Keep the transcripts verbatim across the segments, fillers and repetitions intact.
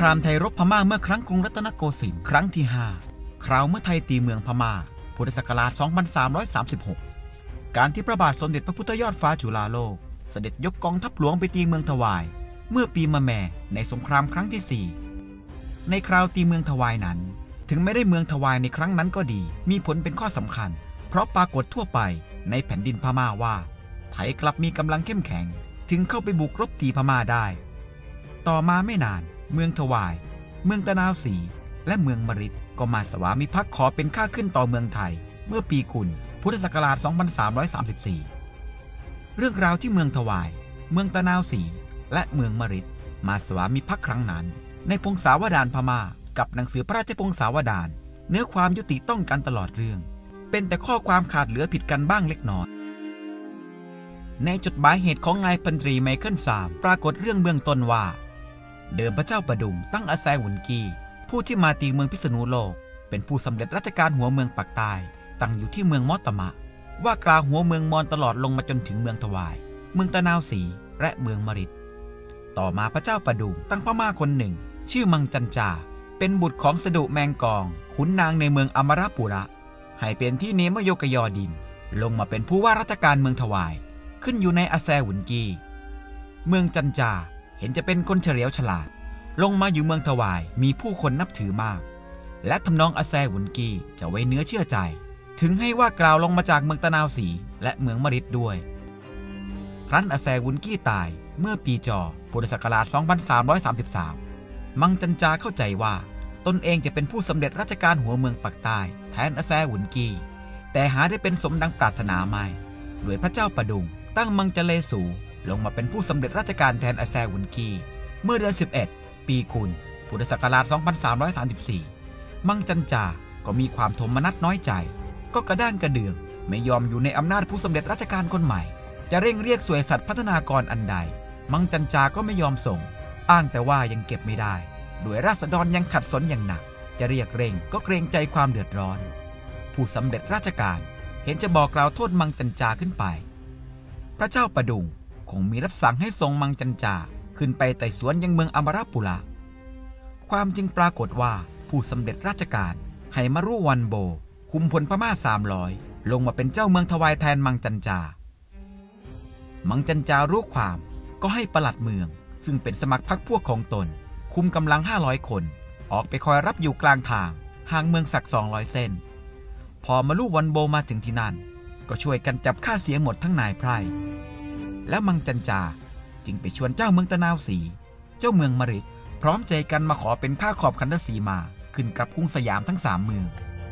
ามไทยรบพม่าเมื่อครั้งกรุงรัตนโกสินทร์ครั้งที่ห้าคราวเมื่อไทยตีเมืองพม่าพุทธศักราช สองพันสามร้อยสามสิบหก การที่พระบาทสมเด็จพระพุทธยอดฟ้าจุฬาโลกเสด็จยกกองทัพหลวงไปตีเมืองถวายเมื่อปีมะแม่ในสงครามครั้งที่สี่ในคราวตีเมืองถวายนั้นถึงไม่ได้เมืองถวายในครั้งนั้นก็ดีมีผลเป็นข้อสำคัญเพราะปรากฏทั่วไปในแผ่นดินพม่าว่าไทยกลับมีกำลังเข้มแข็งถึงเข้าไปบุกรบตีพม่าได้ต่อมาไม่นานเมืองถวายเมืองตะนาวศรีและเมืองมฤตก็มาสวามิภักดิ์ขอเป็นข้าขึ้นต่อเมืองไทยเมื่อปีกุลพุทธศักราช สองพันสามร้อยสามสิบสี่ เรื่องราวที่เมืองถวายเมืองตะนาวศรีและเมืองมฤตมาสวามิภักดิ์ครั้งนั้นในพงศาวดารพม่ากับหนังสือพระราชพงศาวดารเนื้อความยุติต้องกันตลอดเรื่องเป็นแต่ข้อความขาดเหลือผิดกันบ้างเล็กน้อยในจดหมายเหตุของนายพันตรีไมเคิลสามปรากฏเรื่องเบื้องต้นว่าเดิมพระเจ้าประดุงตั้งอาแซหุนกีผู้ที่มาตีเมืองพิษณุโลกเป็นผู้สำเร็จราชการหัวเมืองปากใต้ตั้งอยู่ที่เมืองมอตมะว่ากลางหัวเมืองมอญตลอดลงมาจนถึงเมืองถวายเมืองตะนาวศรีและเมืองมฤตต่อมาพระเจ้าประดุงตั้งพม่าคนหนึ่งชื่อมังจันจาเป็นบุตรของสดุแมงกองขุนนางในเมืองอมรปุระให้เป็นที่เนมโยกยอดินลงมาเป็นผู้ว่าราชการเมืองถวายขึ้นอยู่ในอาแซหุนกีเมืองจันจาเห็นจะเป็นคนเฉลียวฉลาดลงมาอยู่เมืองถวายมีผู้คนนับถือมากและทำนองอาแซหุนกีจะไว้เนื้อเชื่อใจถึงให้ว่ากล่าวลงมาจากเมืองตะนาวศรีและเมืองมฤตด้วยครั้นอาแซหุนกีตายเมื่อปีจอพุทธศักราช สองพันสามร้อยสามสิบสาม มังจันจาเข้าใจว่าตนเองจะเป็นผู้สำเร็จราชการหัวเมืองปากใต้แทนอาแซหุนกีแต่หาได้เป็นสมดังปรารถนาไม่โดยพระเจ้าประดุงตั้งมังจเลสูลงมาเป็นผู้สำเร็จราชการแทนอาแซหุนกีเมื่อเดือนสิบเอ็ดปีกุลพุทธศักราช สองพันสามร้อยสามสิบสี่ มังจันจาก็มีความโทมนัสน้อยใจก็กระด้างกระเดืองไม่ยอมอยู่ในอำนาจผู้สำเร็จราชการคนใหม่จะเร่งเรียกสวยสัตว์พัฒนากรอันใดมังจันจาก็ไม่ยอมส่งอ้างแต่ว่ายังเก็บไม่ได้ด้วยราษฎรยังขัดสนอย่างหนักจะเรียกเร่งก็เกรงใจความเดือดร้อนผู้สำเร็จราชการเห็นจะบอกกล่าวโทษมังจันจาขึ้นไปพระเจ้าประดุงคงมีรับสั่งให้ทรงมังจันจาขึ้นไปไต่สวนยังเมืองอมรปุระความจริงปรากฏว่าผู้สำเร็จราชการให้มารุวันโบคุมพลพม่าสามร้อยลงมาเป็นเจ้าเมืองถวายแทนมังจันจามังจันจารู้ความก็ให้ปลัดเมืองซึ่งเป็นสมัครพรรคพวกของตนคุมกำลังห้าร้อยคนออกไปคอยรับอยู่กลางทางห่างเมืองสักสองร้อยเส้นพอมารุวันโบมาถึงที่นั่นก็ช่วยกันจับฆ่าเสียหมดทั้งนายไพร่และมังจันจาจึงไปชวนเจ้าเมืองตะนาวศรีเจ้าเมืองมฤตพร้อมใจกันมาขอเป็นข้าขอบขันธสีมาขึ้นกับกรุงสยามทั้งสามเมือง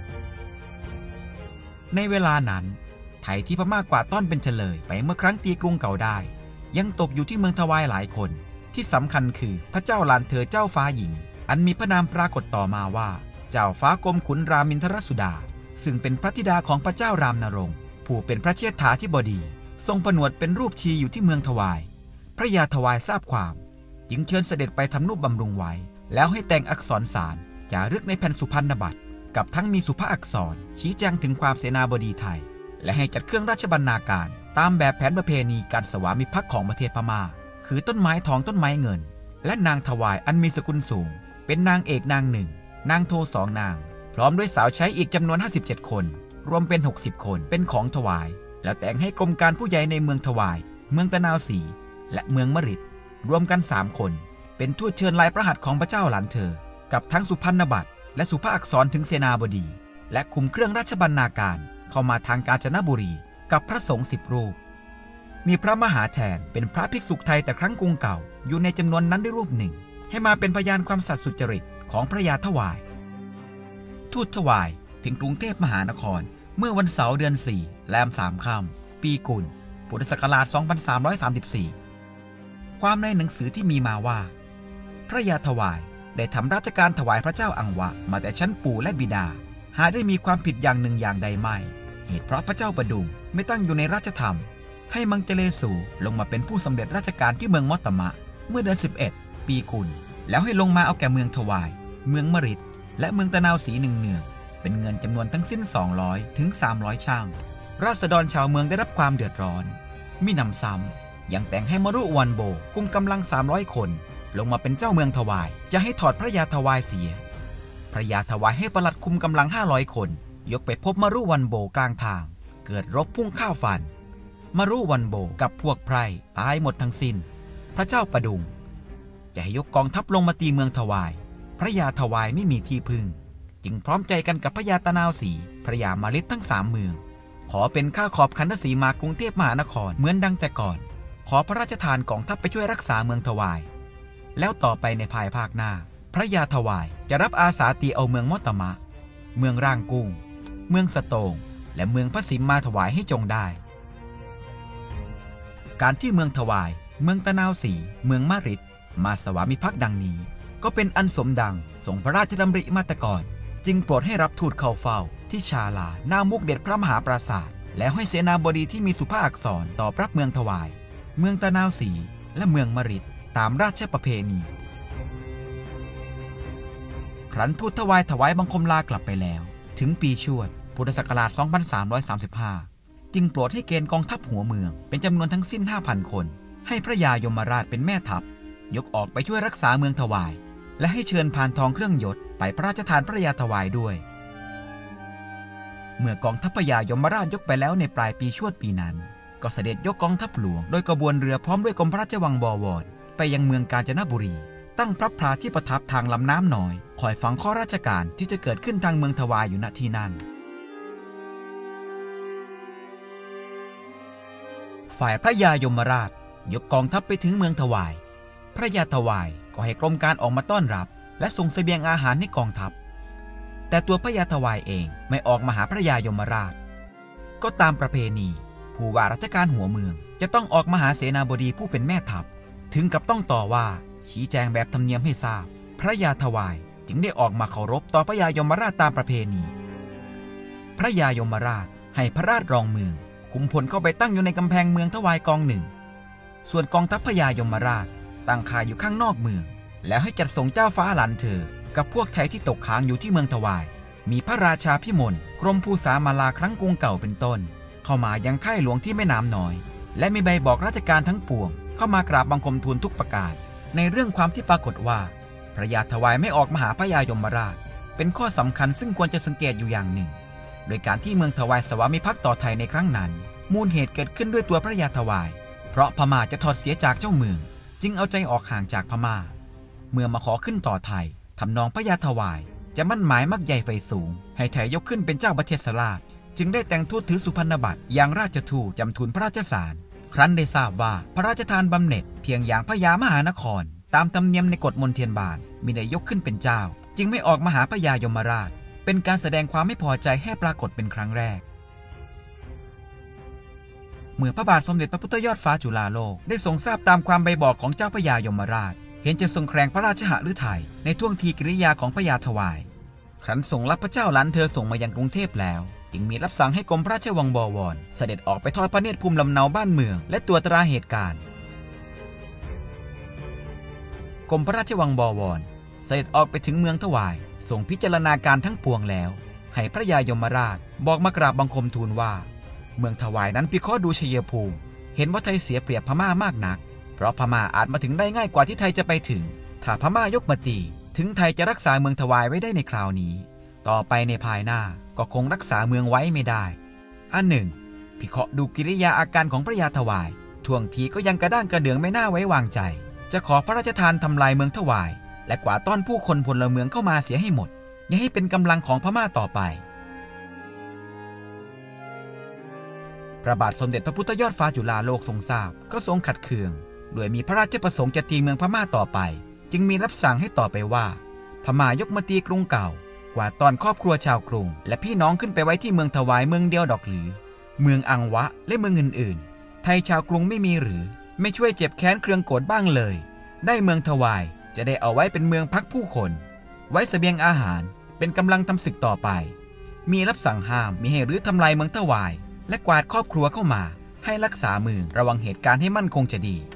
ในเวลานั้นไทยที่พม่ากวาดต้อนเป็นเฉลยไปเมื่อครั้งตีกรุงเก่าได้ยังตกอยู่ที่เมืองถวายหลายคนที่สำคัญคือพระเจ้าลานเธอเจ้าฟ้าหญิงอันมีพระนามปรากฏต่อมาว่าเจ้าฟ้ากรมขุนรามินทรสุดาซึ่งเป็นพระธิดาของพระเจ้ารามนรงค์ผู้เป็นพระเชษฐาธิบดีทรงผนวดเป็นรูปชีอยู่ที่เมืองถวายพระยาถวายทราบความจึงเชิญเสด็จไปทำนุบำรุงไว้แล้วให้แต่งอักษรสารจารึกในแผ่นสุพรรณบัตรกับทั้งมีสุภาอักษรชี้แจงถึงความเสนาบดีไทยและให้จัดเครื่องราชบรรณาการตามแบบแผนประเพณีการสวามิภักดิ์ของประเทศพม่าคือต้นไม้ทองต้นไม้เงินและนางถวายอันมีสกุลสูงเป็นนางเอกนางหนึ่งนางโทสองนางพร้อมด้วยสาวใช้อีกจำนวนห้าสิบเจ็ดคนรวมเป็นหกสิบคนเป็นของถวายแล้วแต่งให้กรมการผู้ใหญ่ในเมืองถวายเมืองตะนาวศรีและเมืองมฤตรวมกันสามคนเป็นทูตเชิญลายพระหัตถ์ของพระเจ้าหลานเธอกับทั้งสุพรรณบัตรและสุภาอักษรถึงเสนาบดีและคุมเครื่องราชบรรณาการเข้ามาทางกาญจนบุรีกับพระสงฆ์สิบรูปมีพระมหาแทนเป็นพระภิกษุไทยแต่ครั้งกรุงเก่าอยู่ในจำนวนนั้นได้รูปหนึ่งให้มาเป็นพยานความสัตย์สุจริตของพระยาถวายทูตถวายถึงกรุงเทพมหานครเมื่อวันเสาร์เดือนสี่แรมสามค่ำปีกุลพุทธศักราช สองพันสามร้อยสามสิบสี่ ความในหนังสือที่มีมาว่าพระยาถวายได้ทำราชการถวายพระเจ้าอังวะมาแต่ชั้นปู่และบิดาหาได้มีความผิดอย่างหนึ่งอย่างใดไม่เหตุเพราะพระเจ้าประดุงไม่ตั้งอยู่ในราชธรรมให้มังจเลสูลงมาเป็นผู้สำเร็จราชการที่เมืองมอตมะเมื่อเดือนสิบเอ็ดปีกุลแล้วให้ลงมาเอาแก่เมืองถวายเมืองมฤตและเมืองตะนาวศรีหนึ่งเนืองเป็นเงินจำนวนทั้งสิ้นสองร้อยถึงสามร้อยช่างราษฎรชาวเมืองได้รับความเดือดร้อนมิหนำซ้ำยังแต่งให้มารุวันโบคุมกำลังสามร้อยคนลงมาเป็นเจ้าเมืองถวายจะให้ถอดพระยาถวายเสียพระยาถวายให้ปลัดคุมกำลังห้าร้อยคนยกไปพบมารุวันโบกลางทางเกิดรบพุ่งข้าวฟันมารุวันโบกับพวกไพร่ตายหมดทั้งสิ้นพระเจ้าประดุงจะให้ยกกองทัพลงมาตีเมืองถวายพระยาถวายไม่มีที่พึ่งจึงพร้อมใจกันกับพระยาตะนาวศรีพระยามาลิดทั้งสามเมืองขอเป็นข้าขอบขันธสีมากรุงเทพมหานครเหมือนดังแต่ก่อนขอพระราชทานกองทัพไปช่วยรักษาเมืองถวายแล้วต่อไปในภายภาคหน้าพระยาถวายจะรับอาสาตีเอาเมืองมอตมะเมืองร่างกุ้งเมืองสะโตงและเมืองพระสิมมาถวายให้จงได้การที่เมืองถวายเมืองตะนาวศรีเมืองมาริดมาสวามิภักดิ์ดังนี้ก็เป็นอันสมดังส่งพระราชดำริมาแต่ก่อนจึงโปรดให้รับทูตเข้าเฝ้าที่ชาลาหน้ามุกเด็ดพระมหาปราสาทแล้วให้เสนาบดีที่มีสุภาพอักษรตอบรับเมืองถวายเมืองตะนาวศรีและเมืองมาริดตามราชประเพณีครั้นทูตถวายถวายบังคมลากลับไปแล้วถึงปีชวดพุทธศักราชสองพันสามร้อยสามสิบห้าจึงโปรดให้เกณฑ์กองทัพหัวเมืองเป็นจำนวนทั้งสิ้น ห้าพัน คนให้พระยายมราชเป็นแม่ทัพยกออกไปช่วยรักษาเมืองถวายและให้เชิญพานทองเครื่องยศไปพระราชทานพระยาถวายด้วยเมื่อกองทัพพระยายมราชยกไปแล้วในปลายปีชวดปีนั้นก็เสด็จยกกองทัพหลวงโดยกระบวนเรือพร้อมด้วยกรมพระราชวังบวรไปยังเมืองกาญจนบุรีตั้งพระพลาที่ประทับทางลำน้ำน้อยคอยฟังข้อราชการที่จะเกิดขึ้นทางเมืองถวายอยู่ณที่นั่นฝ่ายพระยายมราชยกกองทัพไปถึงเมืองถวายพระยาถวายก็ให้กรมการออกมาต้อนรับและส่งเสบียงอาหารให้กองทัพแต่ตัวพระยาถวายเองไม่ออกมาหาพระยายมราชก็ตามประเพณีผู้ว่าราชการหัวเมืองจะต้องออกมาหาเสนาบดีผู้เป็นแม่ทัพถึงกับต้องต่อว่าชี้แจงแบบธรรมเนียมให้ทราบพระยาถวายจึงได้ออกมาเคารพต่อพระยายมราชตามประเพณีพระยายมราชให้พระราชรองเมืองคุมพลเข้าไปตั้งอยู่ในกำแพงเมืองถวายกองหนึ่งส่วนกองทัพพระยายมราชตั้งค่ายอยู่ข้างนอกเมืองแล้วให้จัดส่งเจ้าฟ้าหลานเธอกับพวกไทยที่ตกค้างอยู่ที่เมืองถวายมีพระราชาพิมลกรมภูษามาลาครั้งกรุงเก่าเป็นต้นเข้ามายังค่ายหลวงที่แม่น้ำน้อยและมีใบบอกราชการทั้งปวงเข้ามากราบบังคมทูลทุกประการในเรื่องความที่ปรากฏว่าพระยาถวายไม่ออกมาหาพระยายมราชเป็นข้อสำคัญซึ่งควรจะสังเกตอยู่อย่างหนึ่งโดยการที่เมืองถวายสวามิภักดิ์ต่อไทยในครั้งนั้นมูลเหตุเกิดขึ้นด้วยตัวพระยาถวายเพราะพม่าจะถอดเสียจากเจ้าเมืองจึงเอาใจออกห่างจากพม่าเมื่อมาขอขึ้นต่อไทยทำนองพระยาถวายจะมั่นหมายมักใหญ่ไฟสูงให้ไทยยกขึ้นเป็นเจ้าประเทศราชจึงได้แต่งทูตถือสุพรรณบัตรอย่างราชทูตจำทูลพระราชสารครั้นได้ทราบว่าพระราชทานบำเหน็จเพียงอย่างพระยามหานครตามธรรมเนียมในกฎมนเทียนบานมิได้ยกขึ้นเป็นเจ้าจึงไม่ออกมาหาพระยายมราชเป็นการแสดงความไม่พอใจให้ปรากฏเป็นครั้งแรกเมื่อพระบาทสมเด็จพระพุทธยอดฟ้าจุฬาโลกได้ทรงทราบตามความใบบอกของเจ้าพระยายมราชเห็นจะทรงแคลงพระราชหฤทัยในท่วงทีกิริยาของพระยาถวายครั้นทรงรับพระเจ้าหลานเธอส่งมายังกรุงเทพแล้วจึงมีรับสั่งให้กรมพระราชวังบวรเสด็จออกไปทอดพระเนตรภูมิลำเนาบ้านเมืองและตรวจตราเหตุการณ์กรมพระราชวังบวรเสด็จออกไปถึงเมืองถวายทรงพิจารณาการทั้งปวงแล้วให้พระยายมราชบอกมากราบบังคมทูลว่าเมืองถวายนั้นพิเคราะห์ดูชัยภูมิเห็นว่าไทยเสียเปรียบพม่ามากนักเพราะพม่าอาจมาถึงได้ง่ายกว่าที่ไทยจะไปถึงถ้าพม่ายกมาตีถึงไทยจะรักษาเมืองถวายไว้ได้ในคราวนี้ต่อไปในภายหน้าก็คงรักษาเมืองไว้ไม่ได้อันหนึ่งพิเคราะห์ดูกิริยาอาการของพระยาถวายท่วงทีก็ยังกระด้างกระเดื่องไม่น่าไว้วางใจจะขอพระราชทานทำลายเมืองถวายและกวาดต้อนผู้คนพลเมืองเข้ามาเสียให้หมดอย่าให้เป็นกำลังของพม่าต่อไปพระบาทสมเด็จพระพุทธยอดฟ้าจุฬาโลกทรงทราบก็ทรงขัดเคืองโดยมีพระราชประสงค์จะตีเมืองพม่าต่อไปจึงมีรับสั่งให้ต่อไปว่าพม่ายกมาตีกรุงเก่ากวาดต้อนครอบครัวชาวกรุงและพี่น้องขึ้นไปไว้ที่เมืองถวายเมืองเดียวดอกหรือเมืองอังวะและเมืองอื่นๆไทยชาวกรุงไม่มีหรือไม่ช่วยเจ็บแค้นเครืองโกรธบ้างเลยได้เมืองถวายจะได้เอาไว้เป็นเมืองพักผู้คนไว้เสบียงอาหารเป็นกำลังทำศึกต่อไปมีรับสั่งห้ามมิให้รื้อทำลายเมืองถวายและกวาดครอบครัวเข้ามาให้รักษาเมืองระวังเหตุการณ์ให้มั่นคงจะดี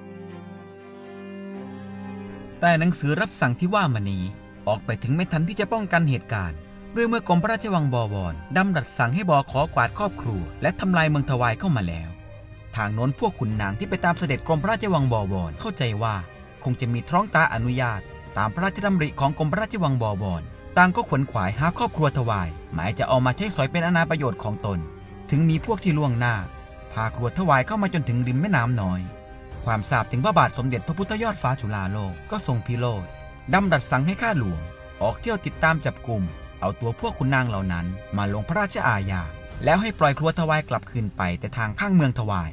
แต่หนังสือรับสั่งที่ว่ามานี้ออกไปถึงไม่ทันที่จะป้องกันเหตุการณ์ด้วยเมื่อกรมพระราชวังบวรดำรัสสั่งให้บอขอกวาดครอบครัวและทำลายเมืองถวายเข้ามาแล้วทางโน้นพวกขุนนางที่ไปตามเสด็จกรมพระราชวังบวรเข้าใจว่าคคงจะมีท้องตาอนุญาตตามพระราชดำริของกรมพระราชวังบวรต่างก็ขวนขวายหาครอบครัวถวายหมายจะเอามาใช้สอยเป็นอนาประโยชน์ของตนถึงมีพวกที่ล่วงหน้าพากรวดถวายเข้ามาจนถึงริมแม่น้ำน้อยความทราบถึงพระบาทสมเด็จพระพุทธยอดฟ้าจุฬาโลกก็ทรงพิโรธดำรัสสั่งให้ข้าหลวงออกเที่ยวติดตามจับกุมเอาตัวพวกขุนนางเหล่านั้นมาลงพระราชอาญาแล้วให้ปล่อยครัวถวายกลับคืนไปแต่ทางข้างเมืองถวาย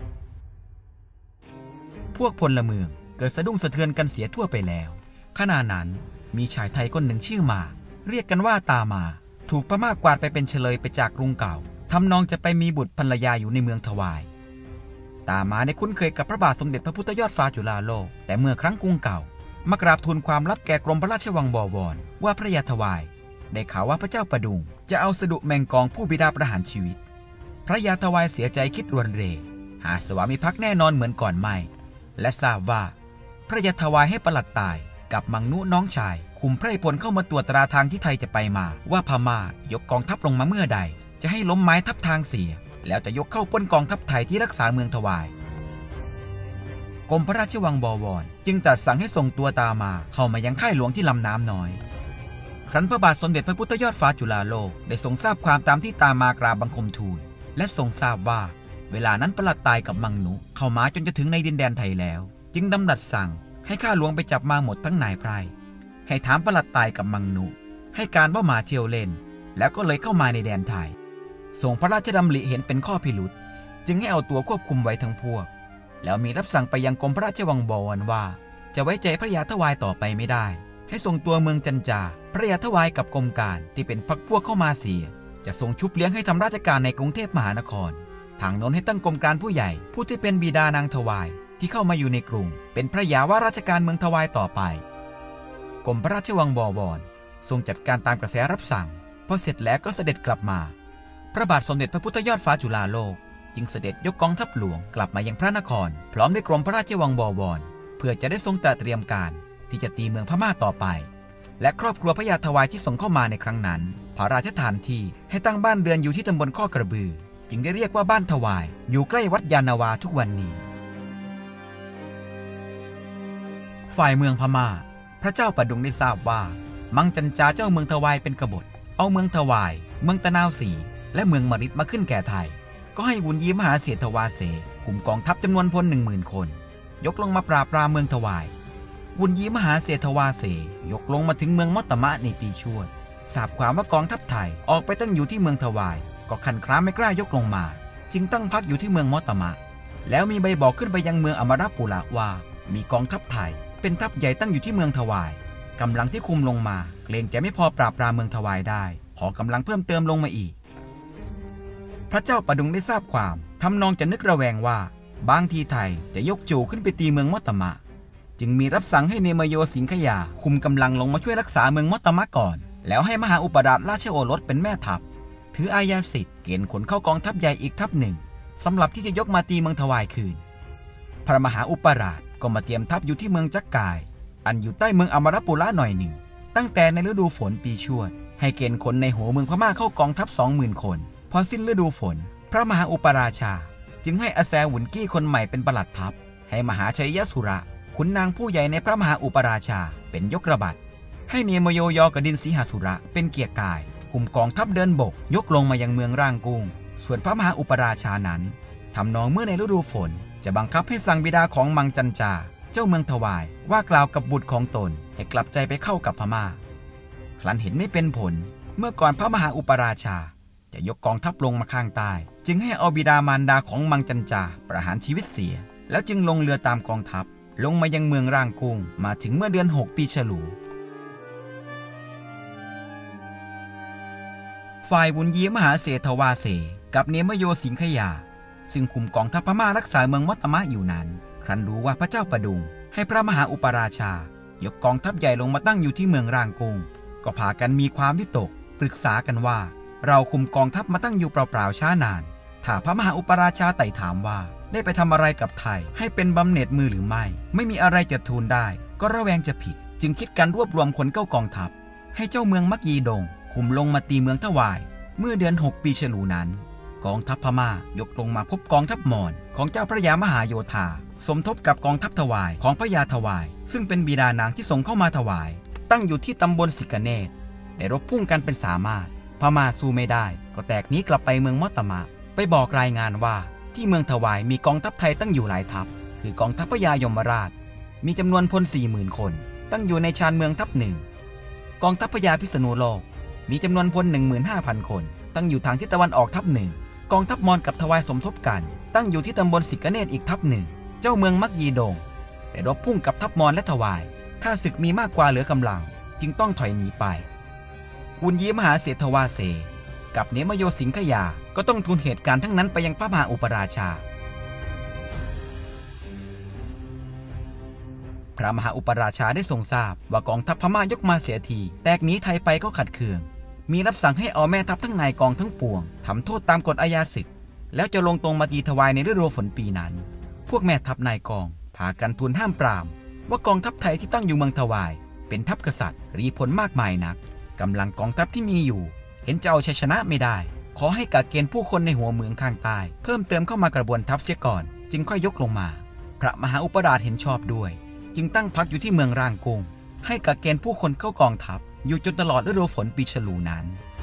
พวกพลเมืองเกิดสะดุ้งสะเทือนกันเสียทั่วไปแล้วขณะนั้นมีชายไทยคนหนึ่งชื่อมาเรียกกันว่าตามาถูกพม่ากวาดไปเป็นเฉลยไปจากกรุงเก่าทำนองจะไปมีบุตรภรรยาอยู่ในเมืองถวายตามาได้คุ้นเคยกับพระบาทสมเด็จพระพุทธยอดฟ้าจุฬาโลกแต่เมื่อครั้งกรุงเก่ามากราบทูลความลับแก่กรมพระราชวังบวรว่าพระยาถวายได้ข่าวว่าพระเจ้าประดุงจะเอาสดุแมงกองผู้บิดาประหารชีวิตพระยาถวายเสียใจคิดรวนเรหาสวามิภักดิ์แน่นอนเหมือนก่อนไม่และทราบว่าพระยาถวายให้ประหลัดตายกับมังนุน้องชายคุมไพร่พลเข้ามาตรวจตราทางที่ไทยจะไปมาว่าพม่ายกกองทัพลงมาเมื่อใดจะให้ล้มไม้ทับทางเสียแล้วจะยกเข้าปล้นกองทัพไทยที่รักษาเมืองถวายกรมพระราชวังบวรจึงตรัสสั่งให้ส่งตัวตามาเข้ามายังค่ายหลวงที่ลำน้ำน้อยครั้นพระบาทสมเด็จพระพุทธยอดฟ้าจุฬาโลกได้ทรงทราบความตามที่ตามากราบบังคมทูลและทรงทราบว่าเวลานั้นประหลัดตายกับมังนุเข้ามาจนจะถึงในดินแดนไทยแล้วจึงดำรัสสั่งให้ข้าหลวงไปจับมาหมดทั้งนายไพร่ให้ถามประหลัดตายกับมังนุให้การว่าหมาเชียวเล่นแล้วก็เลยเข้ามาในแดนไทยทรงพระราชดำริเห็นเป็นข้อพิรุธจึงให้เอาตัวควบคุมไว้ทั้งพวกแล้วมีรับสั่งไปยังกรมพระราชวังบวรว่าจะไว้ใจพระยาถวายต่อไปไม่ได้ให้ส่งตัวเมืองจันจาพระยาถวายกับกรมการที่เป็นพรรคพวกเข้ามาเสียจะส่งชุบเลี้ยงให้ทำราชการในกรุงเทพมหานครทางโน้นให้ตั้งกรมการผู้ใหญ่ผู้ที่เป็นบิดานางถวายที่เข้ามาอยู่ในกรุงเป็นพระยาว่าราชการเมืองถวายต่อไปกรมพระราชวังบวรทรงจัดการตามกระแสรับสั่งพอเสร็จแล้วก็เสด็จกลับมาพระบาทสมเด็จพระพุทธยอดฟ้าจุฬาโลกจึงเสด็จยกกองทัพหลวงกลับมายังพระนครพร้อมด้วยกรมพระราชวังบวรเพื่อจะได้ทรงตระเตรียมการที่จะตีเมืองพม่าต่อไปและครอบครัวพระยาถวายที่ส่งเข้ามาในครั้งนั้นพระราชทานที่ให้ตั้งบ้านเรือนอยู่ที่ตำบลข้อกระบือจึงได้เรียกว่าบ้านถวายอยู่ใกล้วัดยานนาวาทุกวันนี้ฝ่ายเมืองพม่าพระเจ้าประดุงได้ทราบว่ามังจันจาเจ้าเมืองถวายเป็นกบฏเอาเมืองถวายเมืองตะนาวศรีและเมืองมฤตมาขึ้นแก่ไทยก็ให้วุนยีมหาเสถวาเสคุมกองทัพจำนวนพลหนึ่งหมื่นคนยกลงมาปราบปรามเมืองถวายวุนยีมหาเสถวาเสยกลงมาถึงเมืองมอตตมะในปีชวดทราบความว่ากองทัพไทยออกไปตั้งอยู่ที่เมืองถวายก็ขันคร้าไม่กล้ายกลงมาจึงตั้งพักอยู่ที่เมืองมอตตมะแล้วมีใบบอกขึ้นไปยังเมืองอมรปุระว่ามีกองทัพไทยเป็นทัพใหญ่ตั้งอยู่ที่เมืองถวายกำลังที่คุมลงมาเกรงจะไม่พอปราบปรามเมืองถวายได้ขอกำลังเพิ่มเติมลงมาอีกพระเจ้าประดุงได้ทราบความทำนองจะนึกระแวงว่าบางทีไทยจะยกจู่ขึ้นไปตีเมืองมอตตมะจึงมีรับสั่งให้เนมโยสิงคยาคุมกำลังลงมาช่วยรักษาเมืองมอตตมะก่อนแล้วให้มหาอุปราชราชโอรสเป็นแม่ทัพถืออาญาสิทธิ์เกณฑ์ขนเข้ากองทัพใหญ่อีกทัพหนึ่งสำหรับที่จะยกมาตีเมืองถวายคืนพระมหาอุปราชก็มาเตรียมทัพอยู่ที่เมืองจักกายอันอยู่ใต้เมืองอมรปุระหน่อยหนึ่งตั้งแต่ในฤดูฝนปีชวดให้เกณฑ์คนในหัวเมืองพม่าเข้ากองทัพ สองหมื่น คนพอสิ้นฤดูฝนพระมหาอุปราชาจึงให้อาแซหวุนกี้คนใหม่เป็นปลัดทัพให้มหาชัยยสุระขุนนางผู้ใหญ่ในพระมหาอุปราชาเป็นยกระบัดให้เนมโยยอกดินสีหสุระเป็นเกียรติกายคุมกองทัพเดินบกยกลงมายังเมืองร่างกุ้งส่วนพระมหาอุปราชานั้นทำนองเมื่อในฤดูฝนจะบังคับให้สั่งบิดาของมังจันจาเจ้าเมืองถวายว่ากล่าวกับบุตรของตนให้กลับใจไปเข้ากับพม่าครั้นเห็นไม่เป็นผลเมื่อก่อนพระมหาอุปราชาจะยกกองทัพลงมาข้างใต้จึงให้เอาบิดามารดาของมังจันจาประหารชีวิตเสียแล้วจึงลงเรือตามกองทัพลงมายังเมืองร่างกุ้งมาถึงเมื่อเดือนหกปีฉลูฝ่ายวุนยีมหาเสถวาเสกับเนมโยสิงคยาซึ่งคุมกองทัพพม่ารักษาเมืองมอตตมะอยู่นั้นครั้นรู้ว่าพระเจ้าประดุงให้พระมหาอุปราชายกกองทัพใหญ่ลงมาตั้งอยู่ที่เมืองร่างกุ้งก็พากันมีความวิตกปรึกษากันว่าเราคุมกองทัพมาตั้งอยู่เปล่าๆช้านานถ้าพระมหาอุปราชาไต่ถามว่าได้ไปทำอะไรกับไทยให้เป็นบำเหน็จมือหรือไม่ไม่มีอะไรจะทูลได้ก็ระแวงจะผิดจึงคิดการรวบรวมคนเข้ากองทัพให้เจ้าเมืองมักยีดงคุมลงมาตีเมืองถวายเมื่อเดือนหกปีฉลูนั้นกองทัพพม่ายกลงมาพบกองทัพมอญของเจ้าพระยามหาโยธาสมทบกับกองทัพถวายของพระยาถวายซึ่งเป็นบิดานางที่ส่งเข้ามาถวายตั้งอยู่ที่ตำบลสิกเนตรได้รบพุ่งกันเป็นสามารถพม่าสู้ไม่ได้ก็แตกหนีกลับไปเมืองมอตมะไปบอกรายงานว่าที่เมืองถวายมีกองทัพไทยตั้งอยู่หลายทัพคือกองทัพพระยายมราชมีจำนวนพล สี่หมื่น คนตั้งอยู่ในชานเมืองทัพหนึ่งกองทัพพระยาพิษณุโลกมีจำนวนพล หนึ่งหมื่นห้าพัน คนตั้งอยู่ทางทิศตะวันออกทัพหนึ่งกองทัพมอญกับถวายสมทบกันตั้งอยู่ที่ตำบลสิกเนตรอีกทัพหนึ่งเจ้าเมืองมักยีดงได้รบพุ่งกับทัพมอญและถวายข้าศึกมีมากกว่าเหลือกำลังจึงต้องถอยหนีไปอุนยีมหาเศรษฐวาเสกับเนมโยสิงคยาก็ต้องทูลเหตุการณ์ทั้งนั้นไปยังพระมหาอุปราชาพระมหาอุปราชาได้ทรงทราบว่ากองทัพพม่ายกมาเสียทีแตกหนีไทยไปก็ขัดเคืองมีรับสั่งให้เอาแม่ทัพทั้งนายกองทั้งปวงทำโทษตามกฎอาญาศึกแล้วจะลงตรงมาตีถวายในฤดูฝนปีนั้นพวกแม่ทัพนายกองพากันทูลห้ามปรามว่ากองทัพไทยที่ตั้งอยู่เมืองถวายเป็นทัพกษัตริย์รีผลมากมายนักกำลังกองทัพที่มีอยู่เห็นจะเอาชัยชนะไม่ได้ขอให้กักเกณฑ์ผู้คนในหัวเมืองข้างใต้เพิ่มเติมเข้ามากระบวนทัพเสียก่อนจึงค่อยยกลงมาพระมหาอุปราชเห็นชอบด้วยจึงตั้งพักอยู่ที่เมืองร่างกงให้กักเกณฑ์ผู้คนเข้ากองทัพอยู่จนตลอดฤดูฝนปีฉลูนั้น